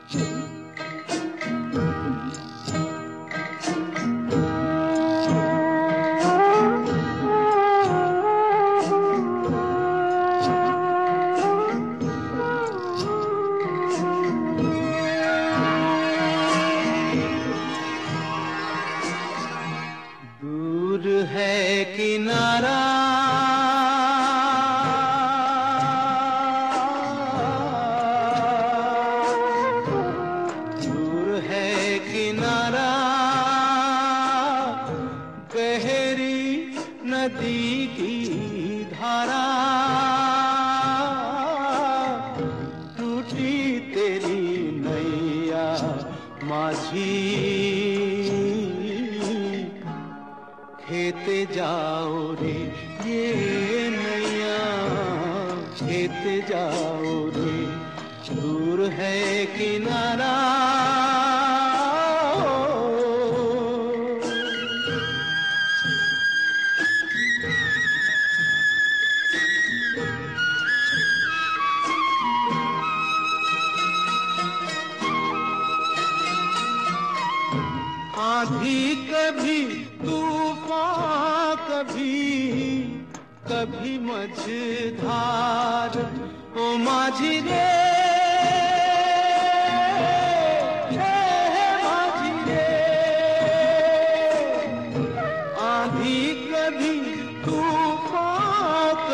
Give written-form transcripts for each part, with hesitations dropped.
है किनारा दूर है किनारा गहरी नदी की धारा टूटी तेरी नैया माझी खेते जाओ रे ये नैया खेते जाओ रे दूर है किनारा आंधी कभी तूफान कभी मझधार ओ माझी रे माझी रे आंधी कभी तूफान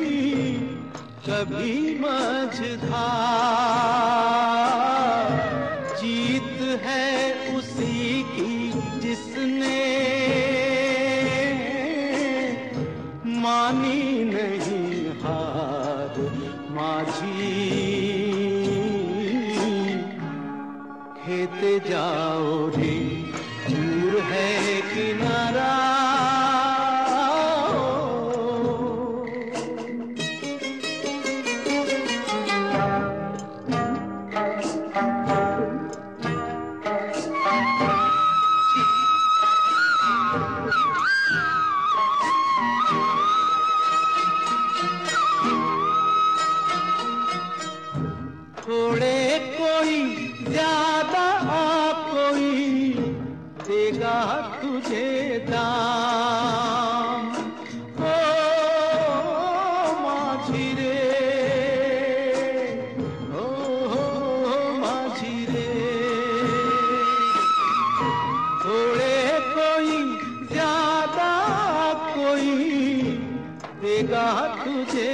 कभी मझधार जीत है उसी की जिसने मानी नहीं हार माझी खेते जाओ रे दूर है किनारा थोड़े कोई ज्यादा कोई देगा तुझे दाम ओ माझी रे ओ माझी रे थोड़े कोई ज्यादा कोई देगा तुझे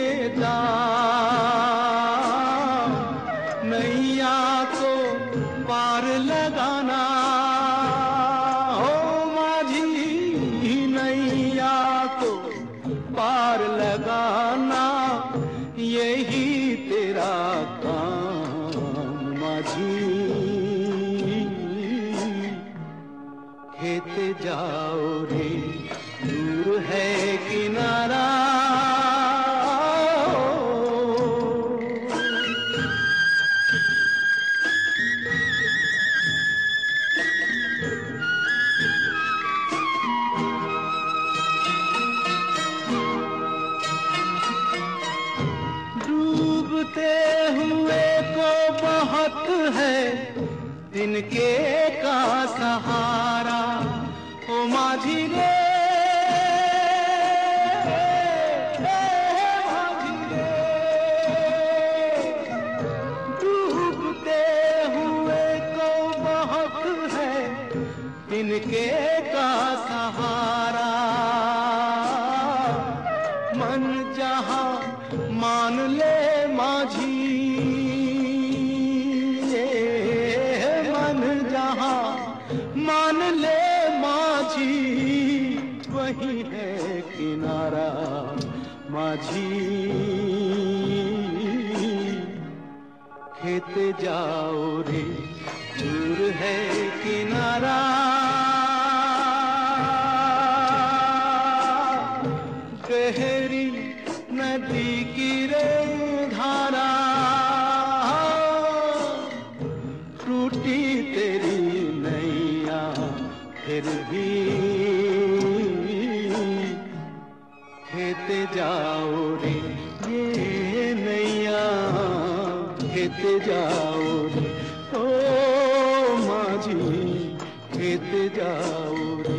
दाम नैया को पार लगाना हो माझी नैया को पार लगाना यही तेरा काम माझी खेते जाओ रे दूर है किनारा डूबते हुए को बहुत है तिनके का सहारा ओ माझी रे माझी रे डूबते हुए को बहुत है तिनके का सहारा मन जहाँ मान ले माझी मन जहाँ मान ले माझी वही है किनारा माझी खेते जाओ रे दूर है किनारा गहरी नदी की रे धारा टूटी तेरी नैया फिर भी खेते जाओ रे ये नैया खेते जाओ रे ओ जाऊं रे।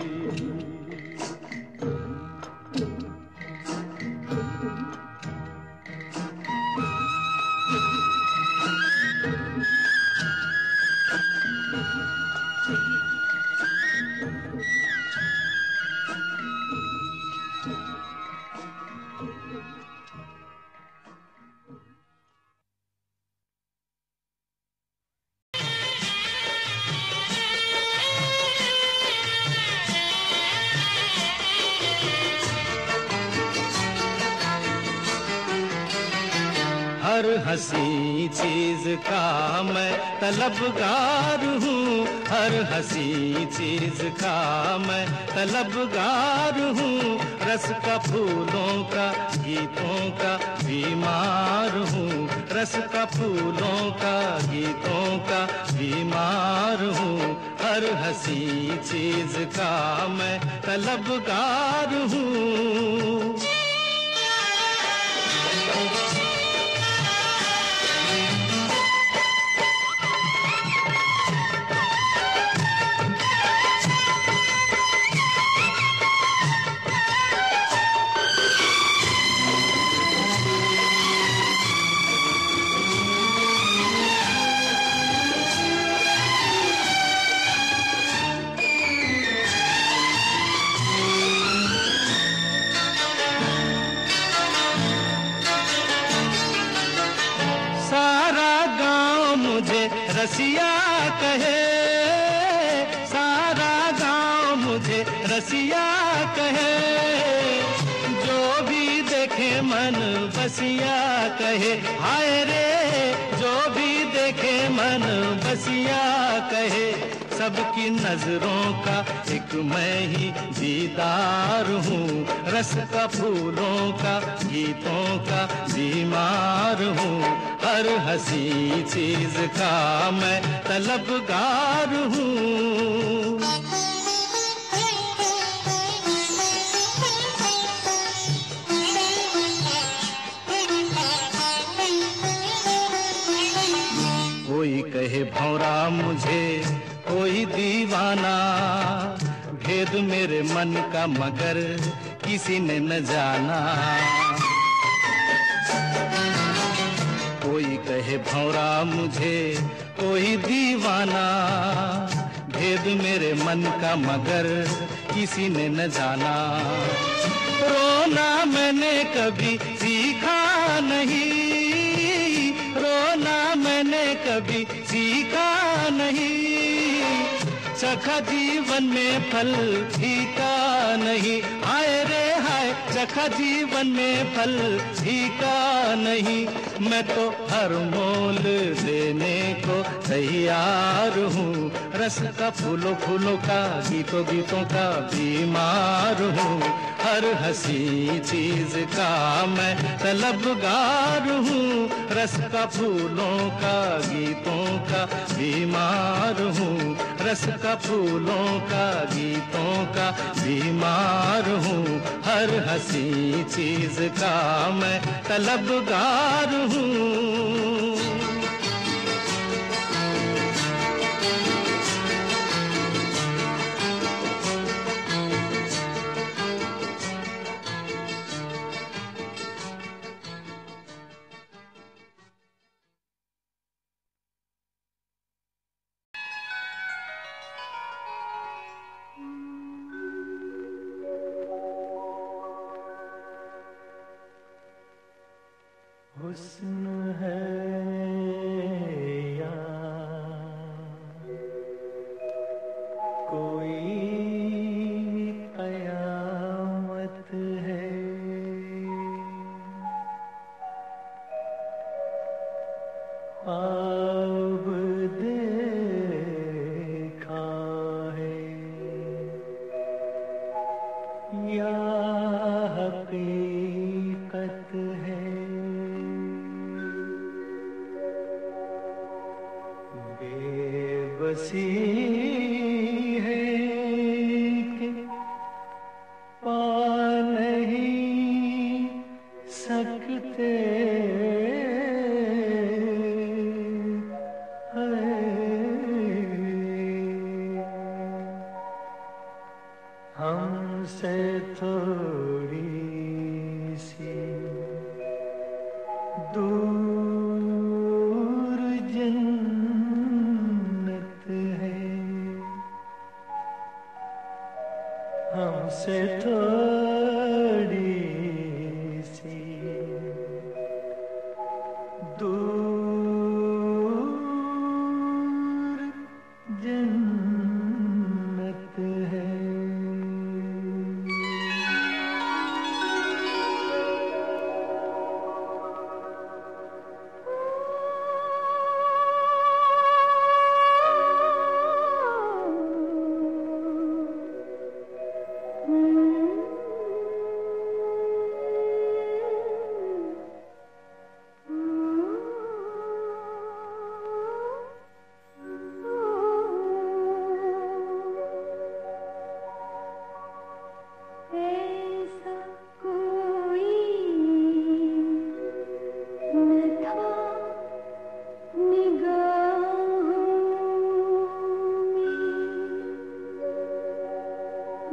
हर हंसी चीज का मैं तलबगार हूँ, हर हंसी चीज का मैं तलबगार हूँ। रस का फूलों का गीतों का बीमार हूँ, रस का फूलों का गीतों का बीमार हूँ। हर हंसी चीज का मैं तलबगार हूँ। रसिया कहे, सारा गांव मुझे रसिया कहे। जो भी देखे मन बसिया कहे, हाय रे जो भी देखे मन बसिया कहे। सबकी नजरों का एक मैं ही दीदार हूँ, रस का फूलों का गीतों का बीमार हूँ। हर हंसी चीज का मैं तलबगार हूँ। कोई कहे भौरा मुझे, कोई दीवाना, भेद मेरे मन का मगर किसी ने न जाना। कोई कहे भौरा मुझे, कोई दीवाना, भेद मेरे मन का मगर किसी ने न जाना। रोना मैंने कभी सीखा नहीं, रोना मैंने कभी सीखा नहीं। चखा जीवन में फल फीका नहीं, हाय रे हाय चखा जीवन में फल फीका नहीं। मैं तो हर मोल देने को तैयार हूँ, रस का फूलों फूलों का गीतों गीतों का बीमार हूँ। हर हंसी चीज का मैं तलबगार हूँ, रस का फूलों का गीतों का बीमार हूँ। रस का फूलों का गीतों का बीमार हूँ। हर हंसी चीज का मैं तलबगार हूँ। हुस्न है या कोई कयामत है, ख्वाब देखा है या हकीकत है। बेबसी है कि पा नहीं सकते हैं।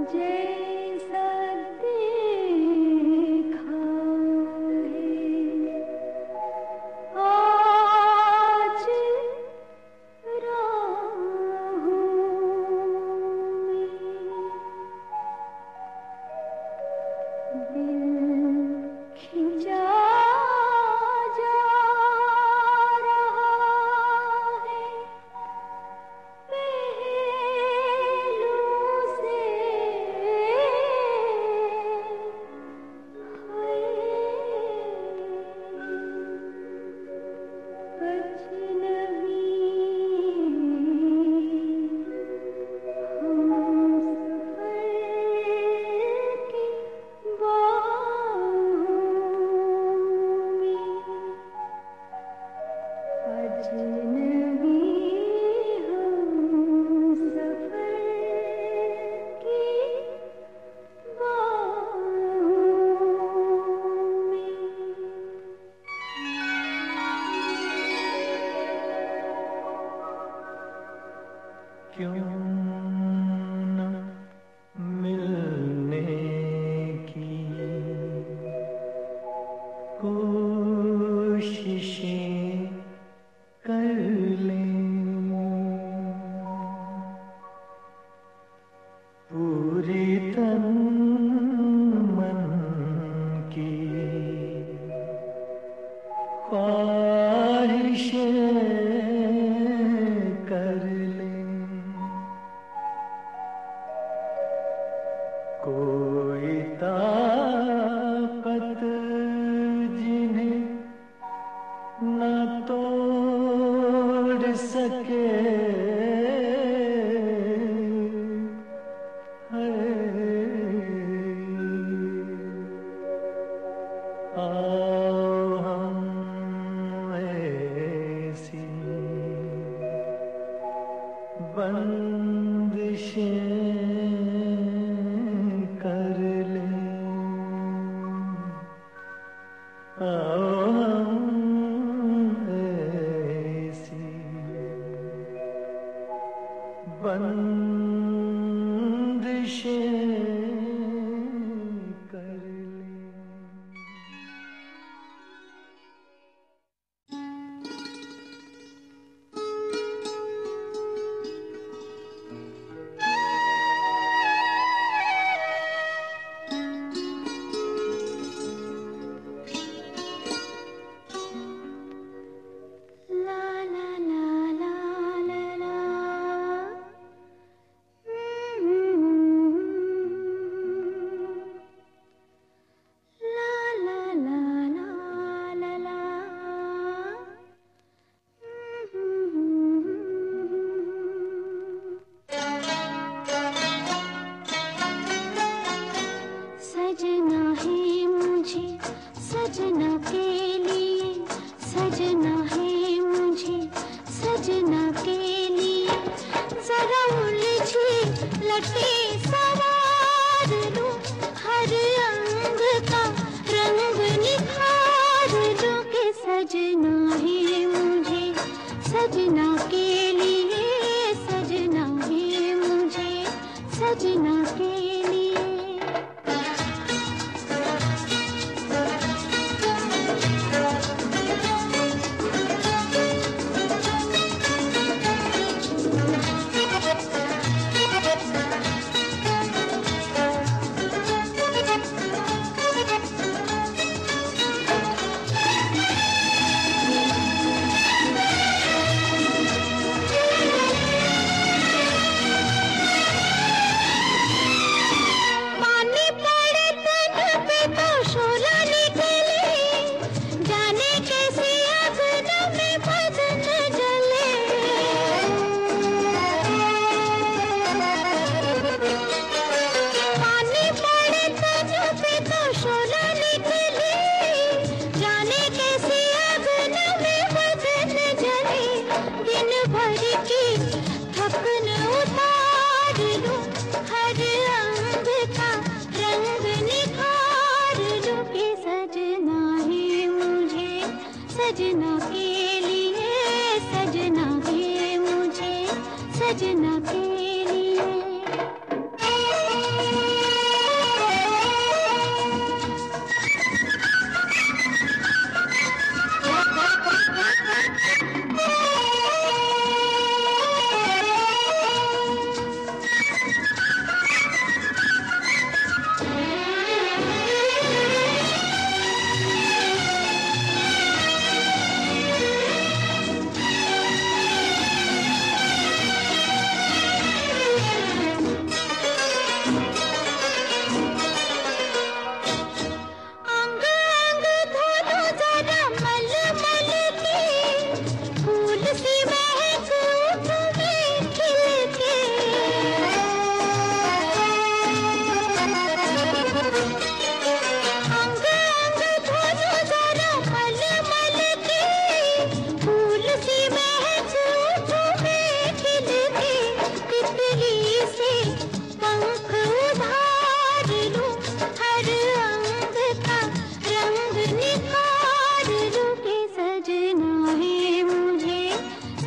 सजना के लिए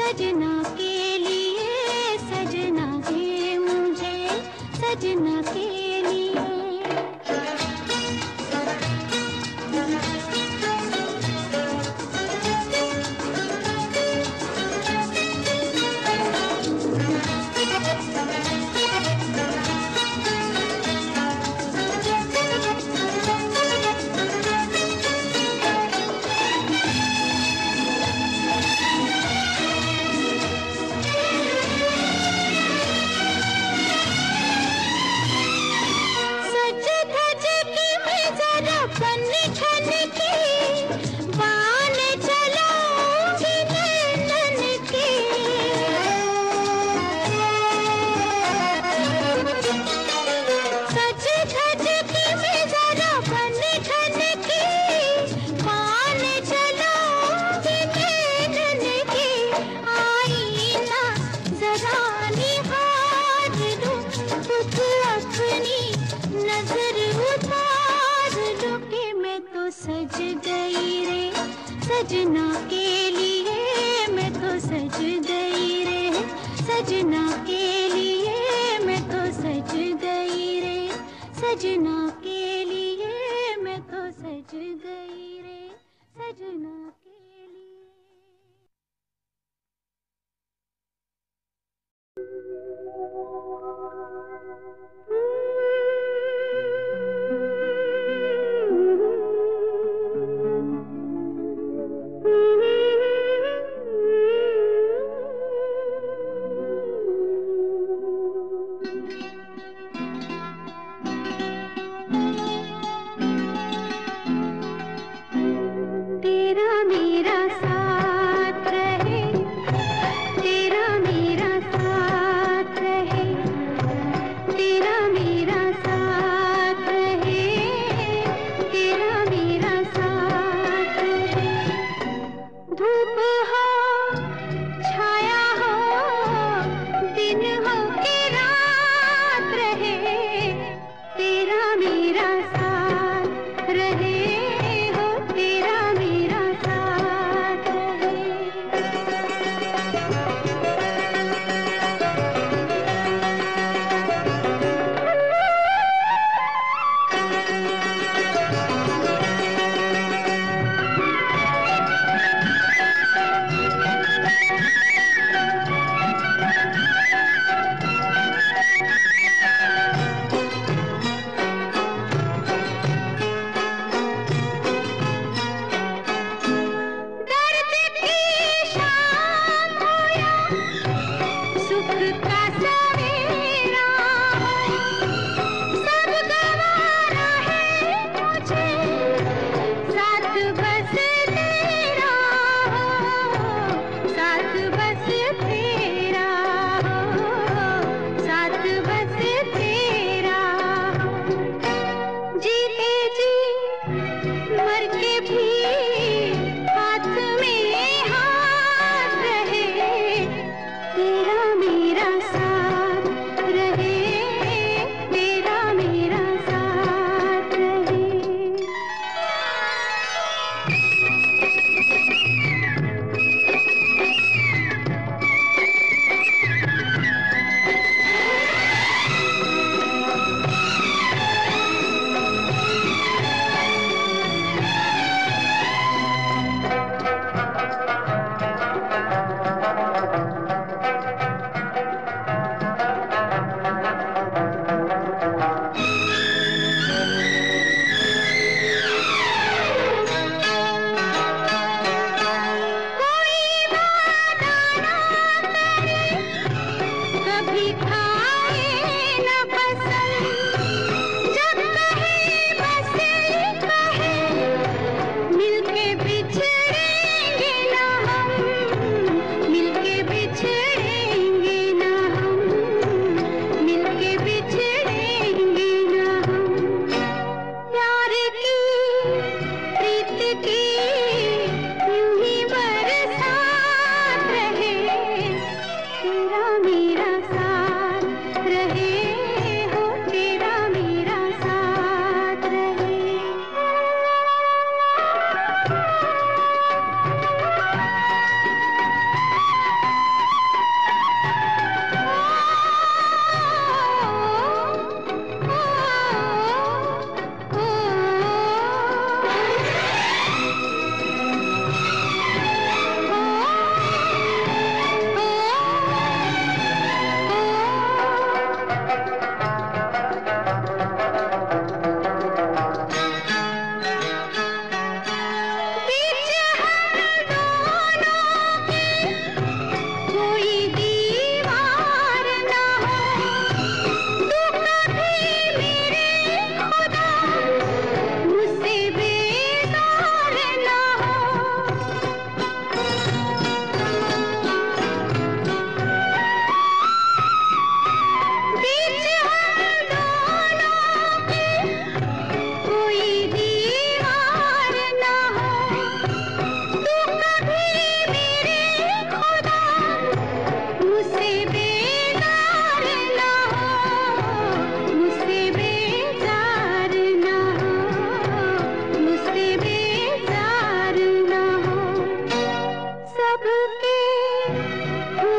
सजना के लिए, सजना दे मुझे, सजना के लिए। सजना के लिए मैं तो सज गई रे, सजना के लिए मैं तो सज गई रे, सजना के लिए मैं तो सज गई रे, सजना के लिए।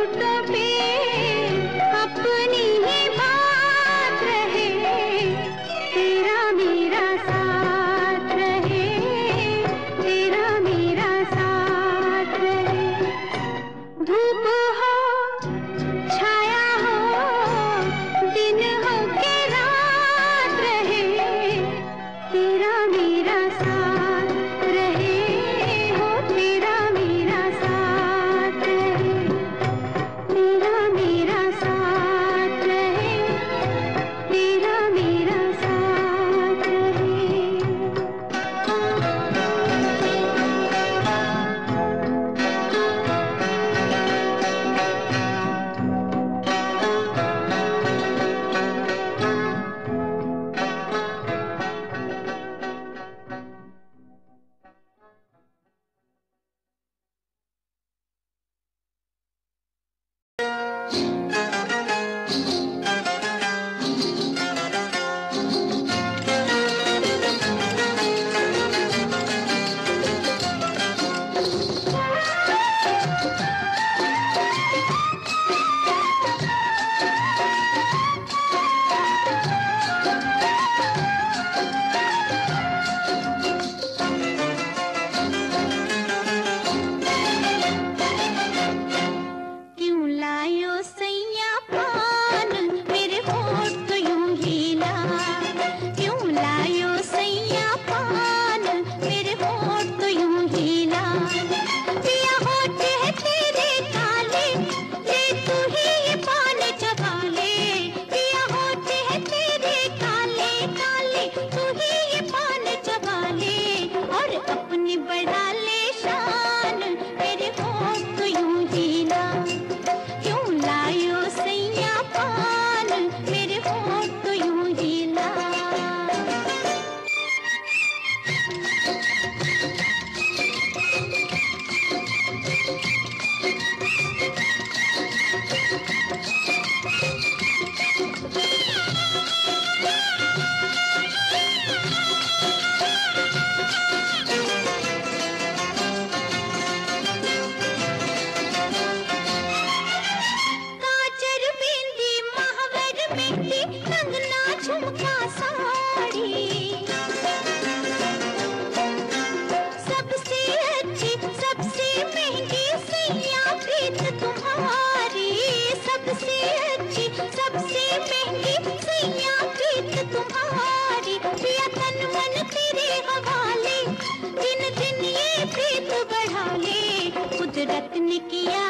कुदरत ने किया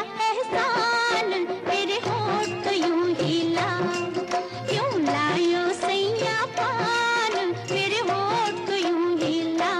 एहसान, मेरे होठ तो यूं हिला, क्यों लायो सैया पान, मेरे होठ तो यूं हिला।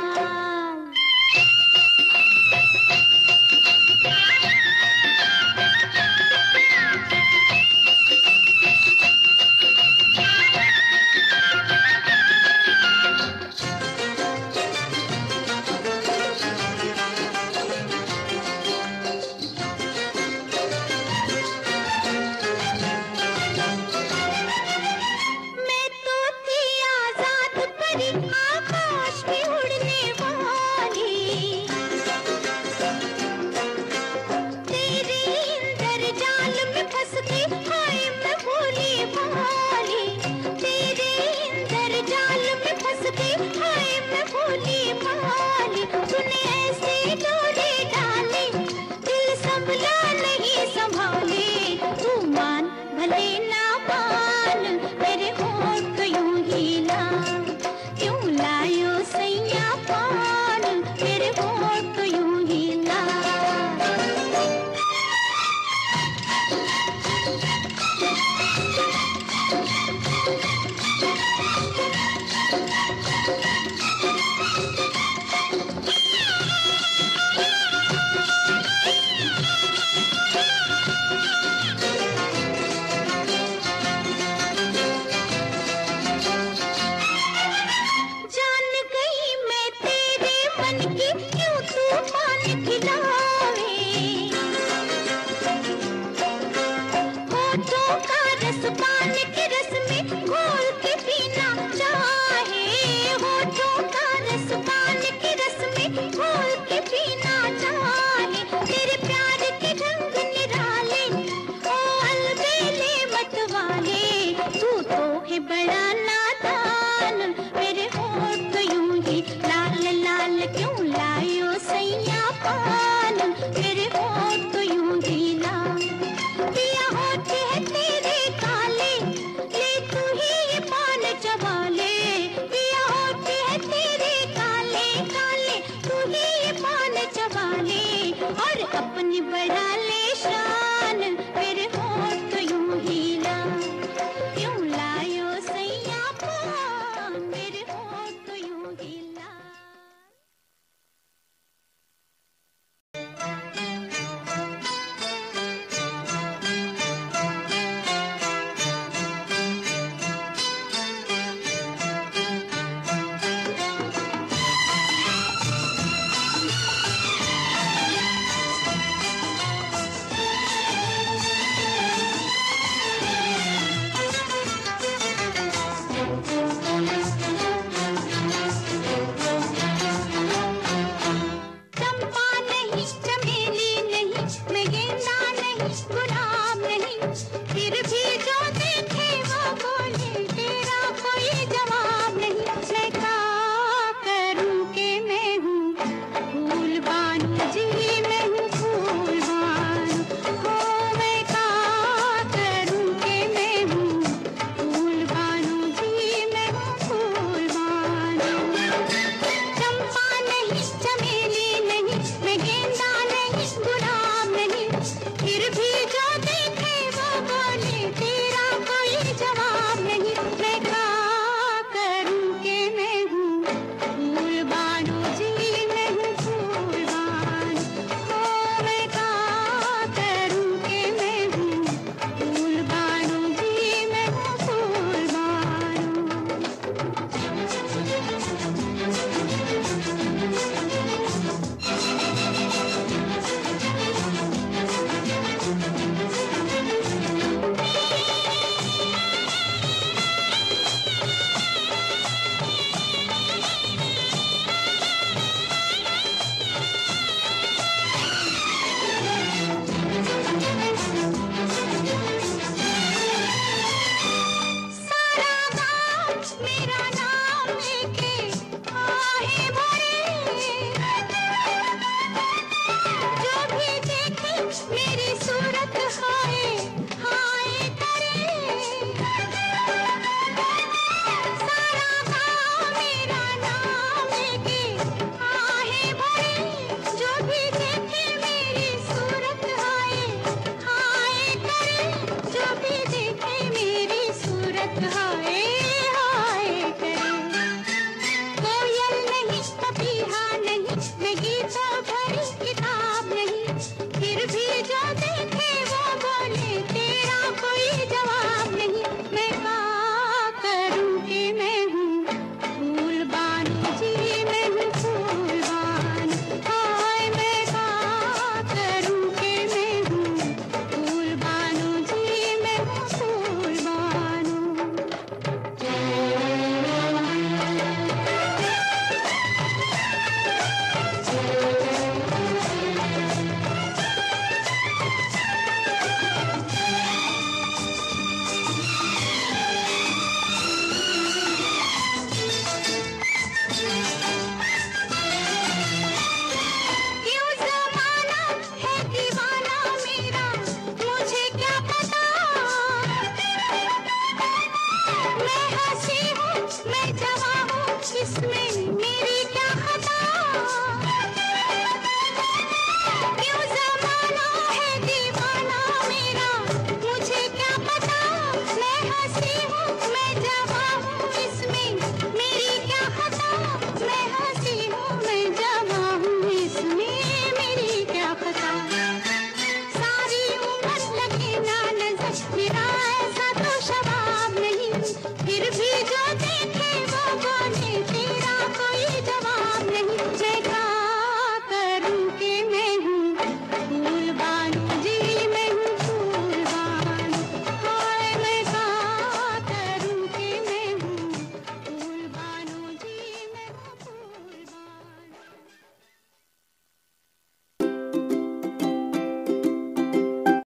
आकाश में उड़ने वाली, तेरे इंद्रजाल में फंस के हाय मैं भोली भाली, तेरे इंद्रजाल में फंस के हाय मैं भोली भाली। तूने ऐसे डोरे डाले, दिल संभला नहीं संभाले, तू मान भले ना मान, मेरे होठ तो यूं हिला, क्यों लायो सैया पान, मेरे होठ तो यूं हिला। जान गई मैं तेरे मन की, क्यों तूफान खिलावे, होठों का रस पान के रस में घोल के पीना चाहे, होठों का रस पान के रस में घोल के पीना चाहे। तेरे प्यार के रंग निराले, ख्वाब नहीं, फिर भी जो देखे वो बोले तेरा कोई जवाब नहीं। मैं क्या करूं कि मैं हूँ फूल बानू जी, मैं हूँ फूल बानू। हो मैं क्या करूं कि मैं हूँ फूल बानू जी, मैं हूँ फूल बानू। चंपा नहीं, चमेली नहीं, मैं गेंदा नहीं, गुलाब नहीं, फिर भी जो देखे